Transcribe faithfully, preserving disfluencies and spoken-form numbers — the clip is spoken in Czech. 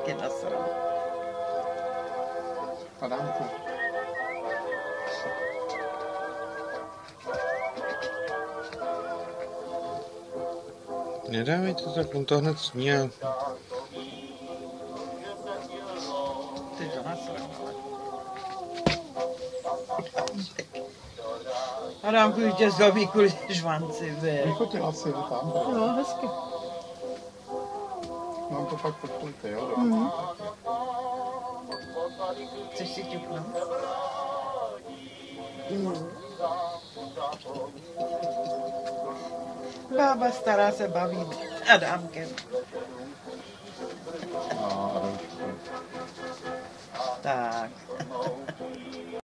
taky nasral. Adámku. Nedávej to tak, on to hned sní a... Ty to nasral. Adámku, už tě zlobí kvůli žvanci, vy. Vyfotila si ho tam. No, hezky. Mám to pak podpůjte, jo? Mhm. Chceš si ťuknout? Bába stará se baví Adámkem. No, Adamčku. Tak.